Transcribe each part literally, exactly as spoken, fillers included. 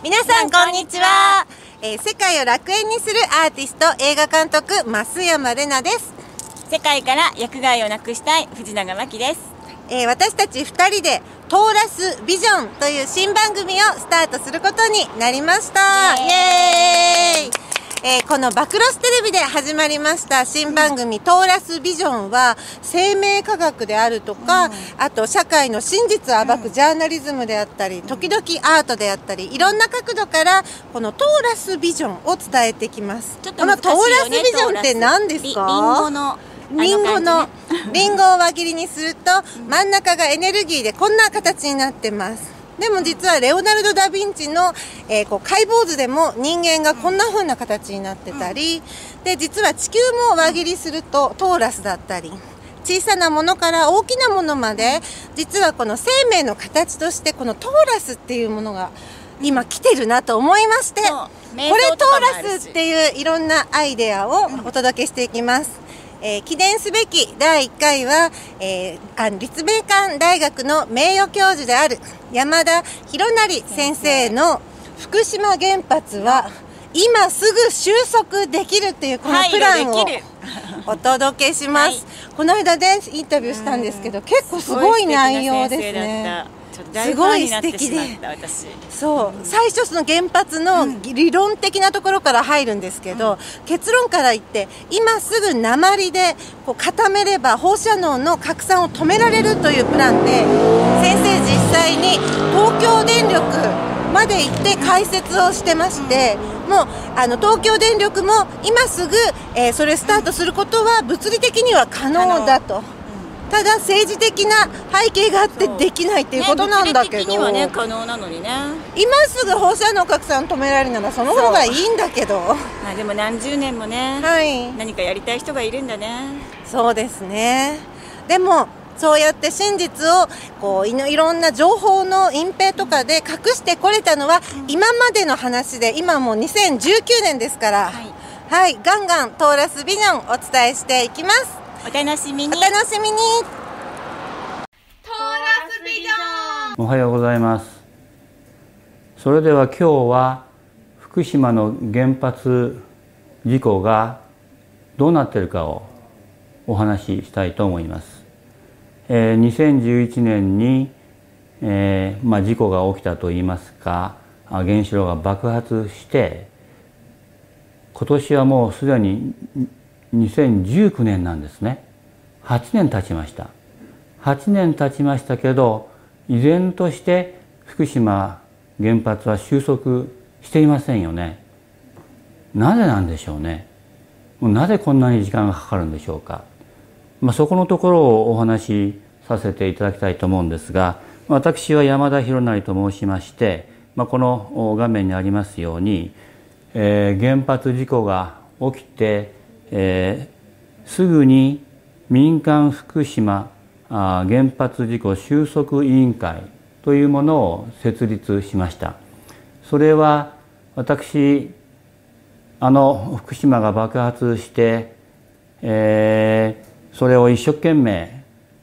皆さんこんにちは、えー、世界を楽園にするアーティスト映画監督増山玲奈です。 世界から薬害をなくしたい藤永真希です。 えー、私たちふたりでトーラスビジョンという新番組をスタートすることになりました。イエーイ、えー、このバクロステレビで始まりました新番組、うん、トーラスビジョンは生命科学であるとか、うん、あと社会の真実を暴くジャーナリズムであったり、うん、時々アートであったり、いろんな角度からこのトーラスビジョンを伝えてきます。 ちょっと難しいよね。 このトーラスビジョンって何ですか？ リンゴのリンゴのリンゴを輪切りにすると真ん中がエネルギーでこんな形になってます。でも実はレオナルド・ダ・ヴィンチの、えー、こう解剖図でも人間がこんな風な形になってたり、で実は地球も輪切りするとトーラスだったり、小さなものから大きなものまで実はこの生命の形としてこのトーラスっていうものが今来てるなと思いまして、これトーラスっていういろんなアイデアをお届けしていきます。えー、記念すべきだいいっかいは、えー、あの立命館大学の名誉教授である山田弘成先生の福島原発は今すぐ収束できるっていうこのプランをお届けします。はい、この間でインタビューしたんですけど、結構すごい内容ですね。すごい素敵で、そう、最初その原発の理論的なところから入るんですけど、うん、結論から言って今すぐ鉛でこう固めれば放射能の拡散を止められるというプランで、先生実際に東京電力まで行って解説をしてまして、うん、もうあの東京電力も今すぐ、えー、それスタートすることは物理的には可能だと。ただ政治的な背景があってできないっていうことなんだけど、ね、 物理的にはね可能なのにね、 今すぐ放射能拡散止められるならその方がいいんだけど、 まあでも何十年もね、はい、何かやりたい人がいるんだね。 そうですね。でもそうやって真実をこう い, いろんな情報の隠蔽とかで隠してこれたのは今までの話で、今もうにせんじゅうきゅうねんですから、はい、はい、ガンガントーラスビジョンお伝えしていきます。 お楽しみに。 お楽しみに。 トーラスビジョン。 おはようございます。それでは今日は福島の原発事故がどうなっているかをお話ししたいと思います。えー、にせんじゅういちねんに、えーまあ、事故が起きたといいますか、原子炉が爆発して、今年はもうすでににせんじゅうきゅうねんなんですね。はちねん経ちました。はちねん経ちましたけど、依然として福島原発は収束していませんよね。なぜなんでしょうね。なぜこんなに時間がかかるんでしょうか。まあ、そこのところをお話しさせていただきたいと思うんですが、私は山田弘成と申しまして、まあ、この画面にありますように、えー、原発事故が起きて、えー、すぐに民間福島原発事故収束委員会というものを設立しました。それは私、あの福島が爆発して、えー、それを一生懸命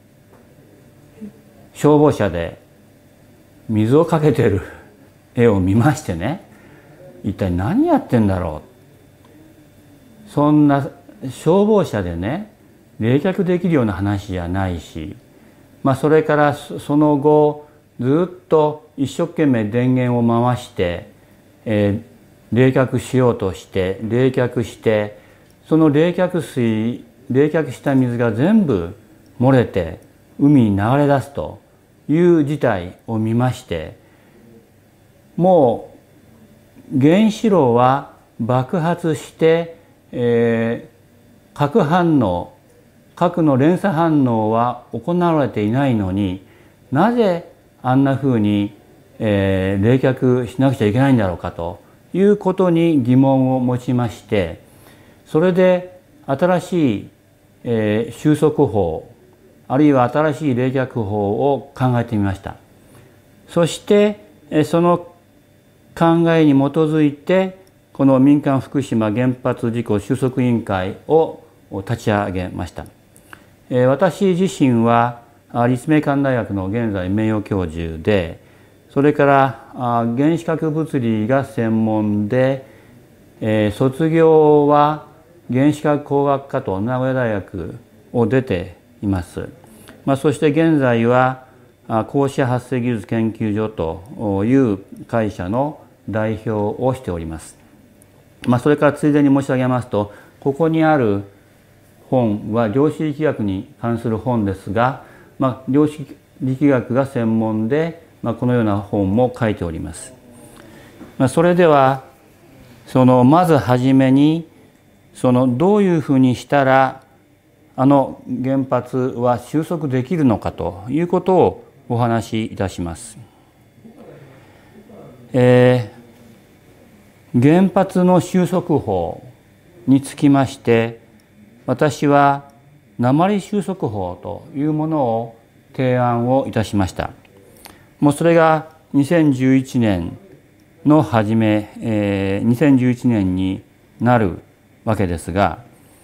消防車で水をかけてる絵を見ましてね、一体何やってんだろう。そんな消防車でね冷却できるような話じゃないし、まあ、それからその後ずっと一生懸命電源を回して、えー、冷却しようとして冷却して、その冷却水冷却した水が全部漏れて海に流れ出すという事態を見まして、もう原子炉は爆発して、えー、核反応核の連鎖反応は行われていないのに、なぜあんなふうに、えー、冷却しなくちゃいけないんだろうかということに疑問を持ちまして、それで新しい、えー、収束法あるいは新しい冷却法を考えてみました。そしてその考えに基づいてこの民間福島原発事故収束委員会を立ち上げました。私自身は立命館大学の現在名誉教授で、 それから原子核物理が専門で、えー、卒業は原子核工学科と名古屋大学を出ています。まあ、そして現在は光子発生技術研究所という会社の代表をしております。まあ、それからついでに申し上げますと、ここにある本は量子力学に関する本ですが、まあ、量子力学が専門で、まあ、このような本も書いております。まあ、それではそのまずはじめにそのどういうふうにしたらあの原発は収束できるのかということをお話しいたします。えー、原発の収束法につきまして私は鉛収束法というものを提案をいたしました。もうそれがにせんじゅういちねんの初め、えー、にせんじゅういちねんになるわけですが、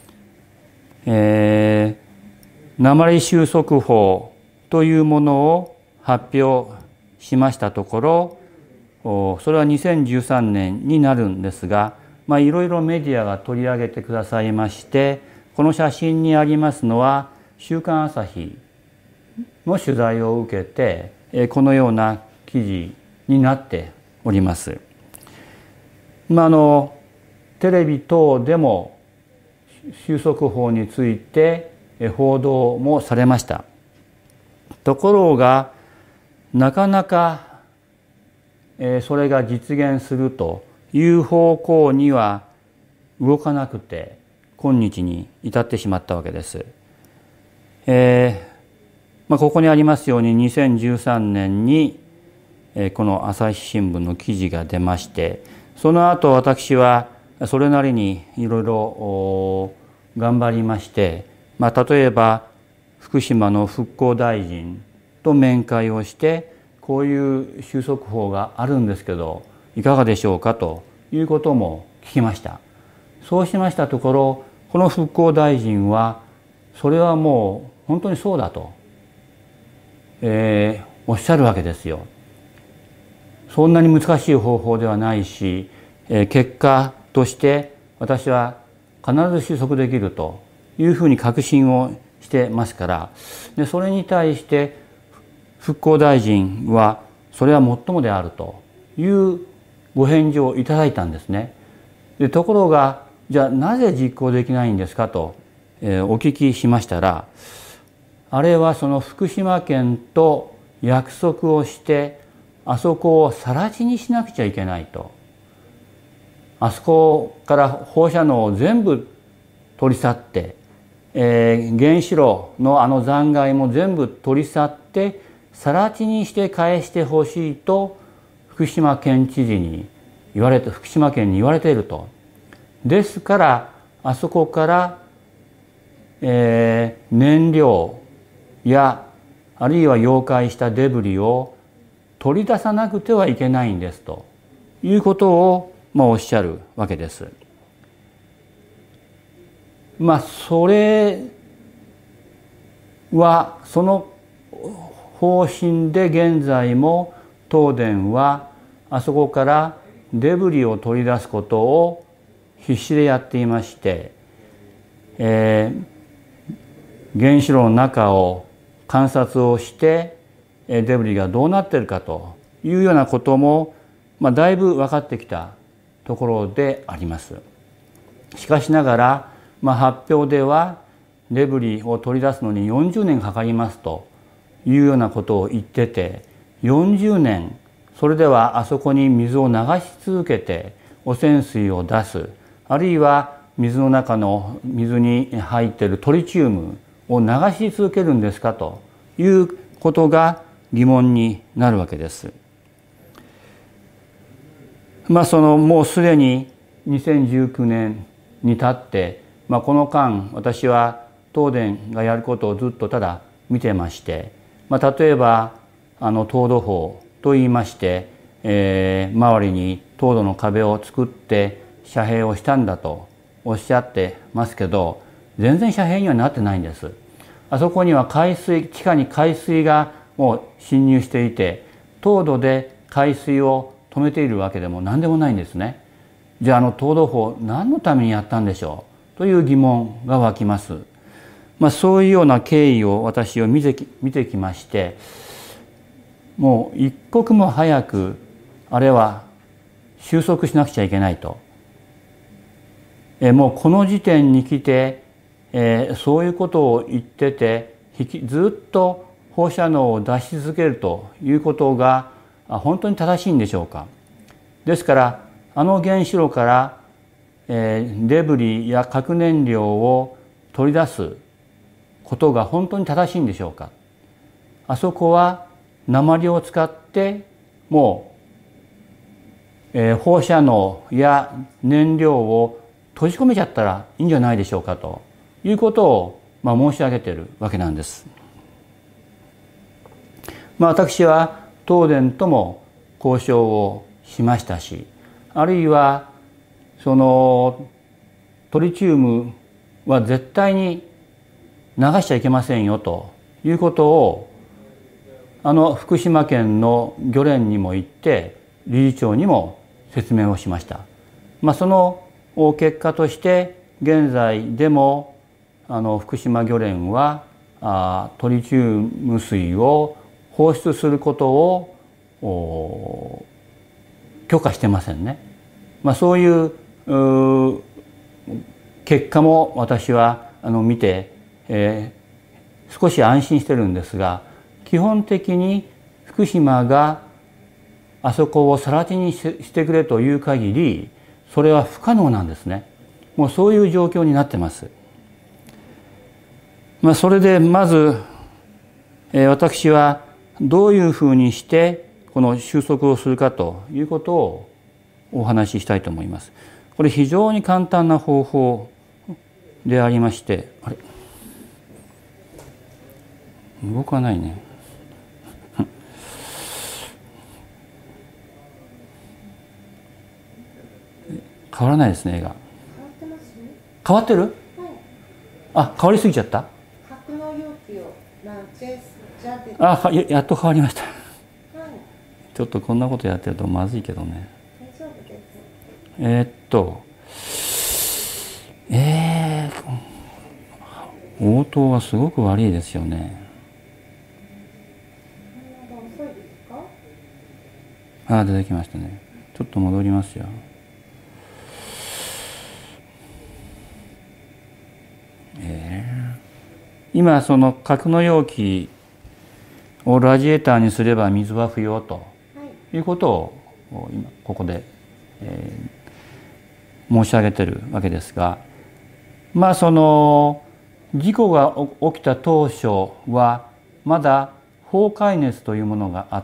えー、鉛収束法というものを発表しましたところ、それはにせんじゅうさんねんになるんですが、まあ、いろいろメディアが取り上げてくださいまして、この写真にありますのは週刊朝日の取材を受けてこのような記事になっております。まあ、あのテレビ等でも収束法について報道もされました。ところがなかなかそれが実現するという方向には動かなくて今日に至ってしまったわけです。えーまあ、ここにありますようににせんじゅうさんねんにこの朝日新聞の記事が出まして、その後私はそれなりにいろいろ頑張りまして、まあ、例えば福島の復興大臣と面会をしてこういう収束法があるんですけどいかがでしょうかということも聞きました。そうしましたところ、この復興大臣はそれはもう本当にそうだと、えー、おっしゃるわけですよ。そんなに難しい方法ではないし、えー、結果として私は必ず収束できるというふうに確信をしてますから、でそれに対して復興大臣はそれはもっともであるというご返事をいただいたんですね。でところがじゃあなぜ実行できないんですかと、えー、お聞きしましたら、あれはその福島県と約束をしてあそこを更地にしなくちゃいけないと。あそこから放射能を全部取り去って、えー、原子炉のあの残骸も全部取り去って更地にして返してほしいと福島県知事に言われて福島県に言われていると。ですからあそこから、えー、燃料やあるいは溶解したデブリを取り出さなくてはいけないんですということを、まあ、おっしゃるわけです。まあそれはその方針で現在も東電はあそこからデブリを取り出すことを必死でやっていまして、えー、原子炉の中を観察をしてデブリがどうなっているかというようなことも、まあ、だいぶ分かってきたところであります。しかしながら、まあ、発表ではデブリを取り出すのによんじゅうねんかかりますというようなことを言ってて、よんじゅうねんそれではあそこに水を流し続けて汚染水を出す、あるいは水の中の水に入っているトリチウムを流し続けるんですかということが疑問になるわけです。まあそのもうすでににせんじゅうきゅうねんに経って、まあ、この間私は東電がやることをずっとただ見てまして、まあ、例えばあの凍土法といいまして、えー、周りに凍土の壁を作って遮蔽をしたんだとおっしゃってますけど、全然遮蔽にはなってないんです。あそこには海水、地下に海水がもう侵入していて、凍土で海水を止めているわけでも何でもないんですね。じゃああの東土法何のためにやったんでしょうという疑問が湧きます。まあ、そういうような経緯を私を見てき、見てきまして、もう一刻も早くあれは収束しなくちゃいけないと。えもうこの時点に来て、えー、そういうことを言っててずっと放射能を出し続けるということが本当に正しいんでしょうか。ですからあの原子炉から、えー、デブリや核燃料を取り出すことが本当に正しいんでしょうか。あそこは鉛を使ってもう、えー、放射能や燃料を閉じ込めちゃったらいいんじゃないでしょうかということを、まあ、申し上げているわけなんです。まあ、私は東電とも交渉をしましたし、あるいはそのトリチウムは絶対に流しちゃいけませんよということをあの福島県の漁連にも行って理事長にも説明をしました。まあ、その結果として現在でもあの福島漁連はあトリチウム水を放出することを許可してませんね。まあ、そういう結果も私はあの見て、えー、少し安心してるんですが、基本的に福島があそこを更地にしてくれという限りそれは不可能なんですね。もうそういう状況になってます。まあ、それでまず、えー、私はどういうふうにしてこの収束をするかということをお話ししたいと思います。これ非常に簡単な方法でありまして、あれ動かないね。変わらないですね、絵が。変わってる？はい、あ、変わりすぎちゃった？ 格納容器をあ、や, やっと変わりました。はい、ちょっとこんなことやってるとまずいけどね。大丈夫です。えー、っと、えー、応答はすごく悪いですよね。遅いですか？あ、出てきましたね。ちょっと戻りますよ。えー、今その格納容器をラジエーターにすれば水は不要ということを今ここで、えー、申し上げてるわけですが、まあその事故が起きた当初はまだ崩壊熱というものがあって、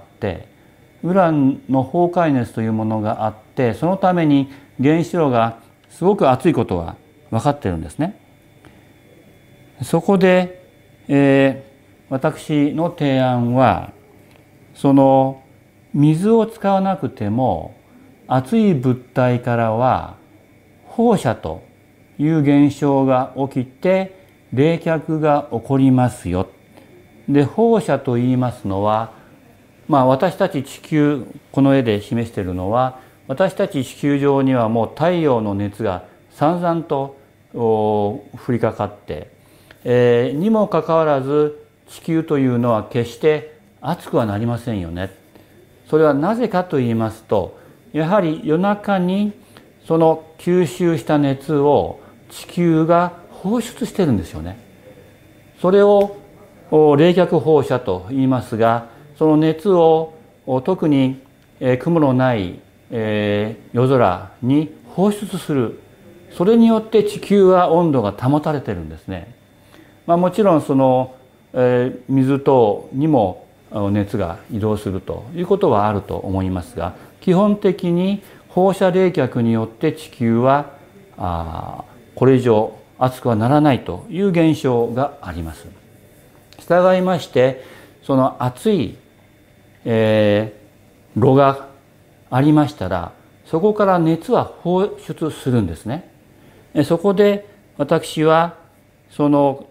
ウランの崩壊熱というものがあって、そのために原子炉がすごく熱いことは分かってるんですね。そこで、えー、私の提案はその水を使わなくても熱い物体からは放射という現象が起きて冷却が起こりますよ。で、放射と言いますのは、まあ私たち地球、この絵で示しているのは、私たち地球上にはもう太陽の熱が散々と降りかかって、えー、にもかかわらず地球というのは決して熱くはなりませんよね。それはなぜかと言いますと、やはり夜中にその吸収した熱を地球が放出してるんですよね。それを冷却放射と言いますが、その熱を特に雲のない夜空に放出する。それによって地球は温度が保たれてるんですね。まあ、もちろんその水等にも熱が移動するということはあると思いますが、基本的に放射冷却によって地球はあこれ以上熱くはならないという現象があります。従いましてその熱い、えー、炉がありましたらそこから熱は放出するんですね。そこで私はその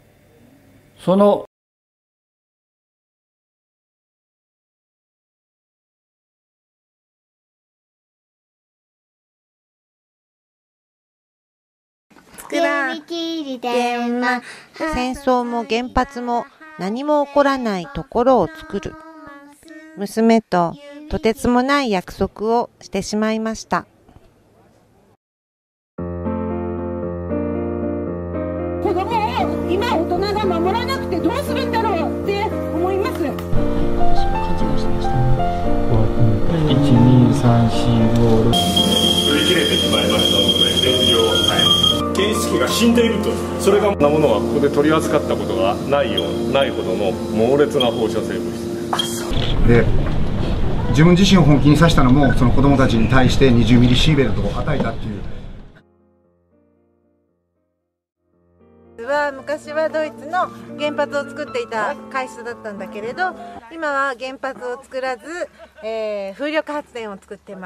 その戦争も原発も何も起こらないところを作る。娘ととてつもない約束をしてしまいました。 子供を今大人が守らなくてどうするんだろうって思います。私は勘違いしてました。 いち、に、さん、よん、ご、ろく売り切れてしまいましたので、現状、はい、検出器が死んでいると、それがなものはここで取り扱ったことがないようないほどの猛烈な放射性物質です。 で、自分自身を本気にさせたのも、その子供たちに対してにじゅうミリシーベルトを与えたっていう。 は昔はドイツの原発を作っていた会社だったんだけれど、今は原発を作らず、えー、風力発電を作っています。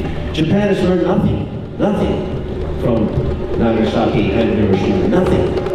Japan has learned nothing, nothing from Nagasaki and Hiroshima, nothing.